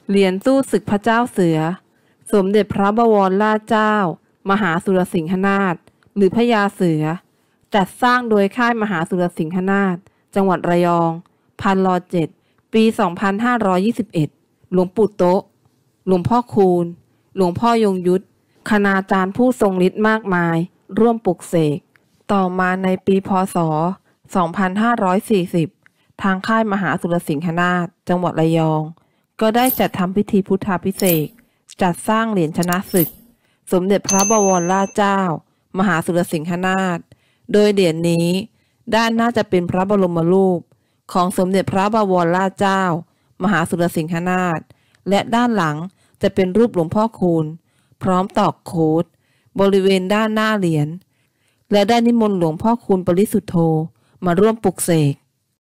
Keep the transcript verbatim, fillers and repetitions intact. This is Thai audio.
เหรียญสู้ศึกพระเจ้าเสือสมเด็จพระบวรราชเจ้ามหาสุรสิงหนาถหรือพญาเสือจัดสร้างโดยค่ายมหาสุรสิงหนาถจังหวัดระยองพันรอเจ็ดปีสองพันห้าร้อยยี่สิบเอ็ดหลวงปู่โต๊ะหลวงพ่อคูณหลวงพ่อยงยุทธคณาจารย์ผู้ทรงฤทธิ์มากมายร่วมปลุกเสกต่อมาในปีพ.ศ. สองพันห้าร้อยสี่สิบทางค่ายมหาสุรสิงหนาถจังหวัดระยองก็ได้จัดทำพิธีพุทธาภิเษกจัดสร้างเหรียญชนะศึกสมเด็จพระบวรราชเจ้ามหาสุรสิงหนาถโดยเหรียญนี้ด้านหน้าจะเป็นพระบรมรูปของสมเด็จพระบวรราชเจ้ามหาสุรสิงหนาถและด้านหลังจะเป็นรูปหลวงพ่อคูณพร้อมตอกโค้ดบริเวณด้านหน้าเหรียญและได้นิมนต์หลวงพ่อคูณปริสุทธโธมาร่วมปลุกเสก